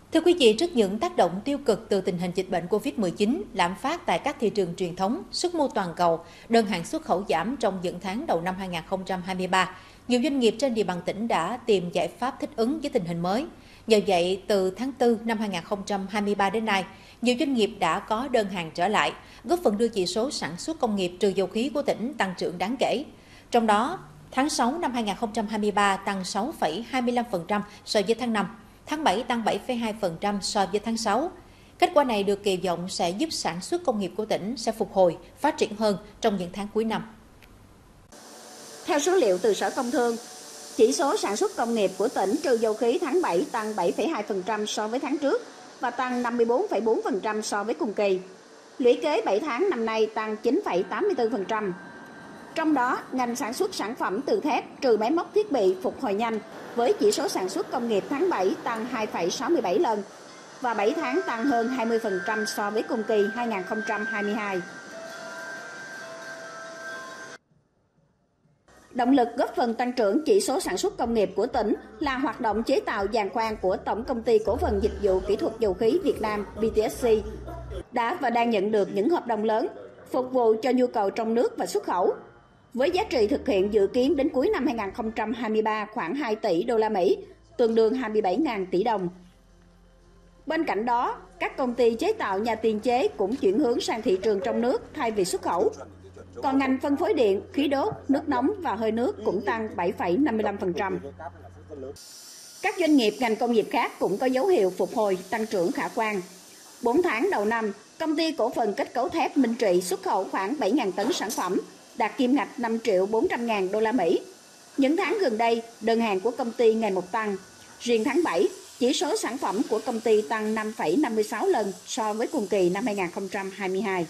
Thưa quý vị, trước những tác động tiêu cực từ tình hình dịch bệnh COVID-19, lạm phát tại các thị trường truyền thống, sức mua toàn cầu, đơn hàng xuất khẩu giảm trong những tháng đầu năm 2023, nhiều doanh nghiệp trên địa bàn tỉnh đã tìm giải pháp thích ứng với tình hình mới. Nhờ vậy, từ tháng 4 năm 2023 đến nay, nhiều doanh nghiệp đã có đơn hàng trở lại, góp phần đưa chỉ số sản xuất công nghiệp trừ dầu khí của tỉnh tăng trưởng đáng kể. Trong đó, tháng 6 năm 2023 tăng 6,25% so với tháng 5. Tháng 7 tăng 7,2% so với tháng 6. Kết quả này được kỳ vọng sẽ giúp sản xuất công nghiệp của tỉnh sẽ phục hồi, phát triển hơn trong những tháng cuối năm. Theo số liệu từ Sở Công Thương, chỉ số sản xuất công nghiệp của tỉnh trừ dầu khí tháng 7 tăng 7,2% so với tháng trước và tăng 54,4% so với cùng kỳ. Lũy kế 7 tháng năm nay tăng 9,84%. Trong đó, ngành sản xuất sản phẩm từ thép trừ máy móc thiết bị phục hồi nhanh với chỉ số sản xuất công nghiệp tháng 7 tăng 2,67 lần và 7 tháng tăng hơn 20% so với cùng kỳ 2022. Động lực góp phần tăng trưởng chỉ số sản xuất công nghiệp của tỉnh là hoạt động chế tạo giàn khoan của Tổng Công ty Cổ phần Dịch vụ Kỹ thuật Dầu khí Việt Nam BTSC đã và đang nhận được những hợp đồng lớn phục vụ cho nhu cầu trong nước và xuất khẩu. Với giá trị thực hiện dự kiến đến cuối năm 2023 khoảng 2 tỷ đô la Mỹ, tương đương 27.000 tỷ đồng. Bên cạnh đó, các công ty chế tạo nhà tiền chế cũng chuyển hướng sang thị trường trong nước thay vì xuất khẩu. Còn ngành phân phối điện, khí đốt, nước nóng và hơi nước cũng tăng 7,55%. Các doanh nghiệp ngành công nghiệp khác cũng có dấu hiệu phục hồi, tăng trưởng khả quan. 4 tháng đầu năm, Công ty Cổ phần Kết cấu thép Minh Trị xuất khẩu khoảng 7.000 tấn sản phẩm, đạt kim ngạch 5.400.000 đô la Mỹ. Những tháng gần đây, đơn hàng của công ty ngày một tăng. Riêng tháng 7, chỉ số sản phẩm của công ty tăng 5,56 lần so với cùng kỳ năm 2022.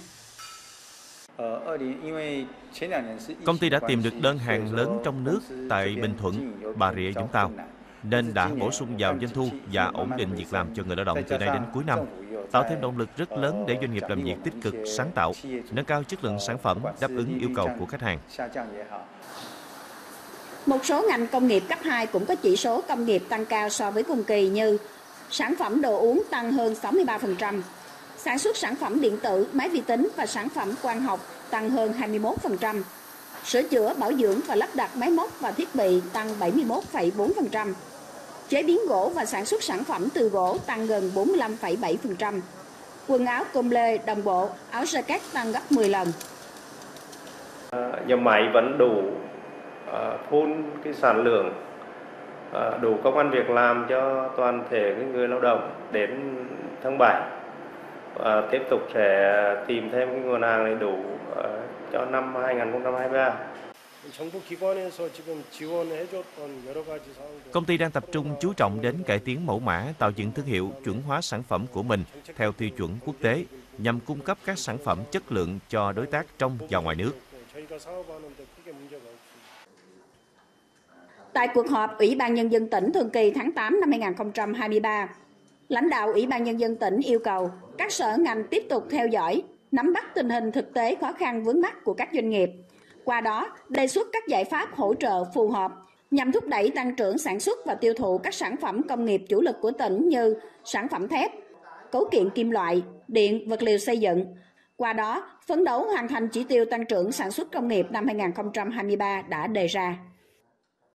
Công ty đã tìm được đơn hàng lớn trong nước tại Bình Thuận, Bà Rịa, Vũng Tàu, nên đã bổ sung vào doanh thu và ổn định việc làm cho người lao động từ nay đến cuối năm, tạo thêm động lực rất lớn để doanh nghiệp làm việc tích cực, sáng tạo, nâng cao chất lượng sản phẩm, đáp ứng yêu cầu của khách hàng. Một số ngành công nghiệp cấp 2 cũng có chỉ số công nghiệp tăng cao so với cùng kỳ như sản phẩm đồ uống tăng hơn 63%, sản xuất sản phẩm điện tử, máy vi tính và sản phẩm quang học tăng hơn 21%, sửa chữa, bảo dưỡng và lắp đặt máy móc và thiết bị tăng 71,4%, chế biến gỗ và sản xuất sản phẩm từ gỗ tăng gần 45,7%, quần áo com lê, đồng bộ, áo jacket tăng gấp 10 lần. Nhà máy vẫn đủ full cái sản lượng, đủ công ăn việc làm cho toàn thể người lao động đến tháng 7. Tiếp tục sẽ tìm thêm cái nguồn hàng này đủ cho năm 2023. Công ty đang tập trung chú trọng đến cải tiến mẫu mã, tạo dựng thương hiệu, chuẩn hóa sản phẩm của mình theo tiêu chuẩn quốc tế, nhằm cung cấp các sản phẩm chất lượng cho đối tác trong và ngoài nước. Tại cuộc họp Ủy ban Nhân dân tỉnh thường kỳ tháng 8 năm 2023, lãnh đạo Ủy ban Nhân dân tỉnh yêu cầu các sở ngành tiếp tục theo dõi, nắm bắt tình hình thực tế khó khăn vướng mắc của các doanh nghiệp. Qua đó, đề xuất các giải pháp hỗ trợ phù hợp nhằm thúc đẩy tăng trưởng sản xuất và tiêu thụ các sản phẩm công nghiệp chủ lực của tỉnh như sản phẩm thép, cấu kiện kim loại, điện, vật liệu xây dựng. Qua đó, phấn đấu hoàn thành chỉ tiêu tăng trưởng sản xuất công nghiệp năm 2023 đã đề ra.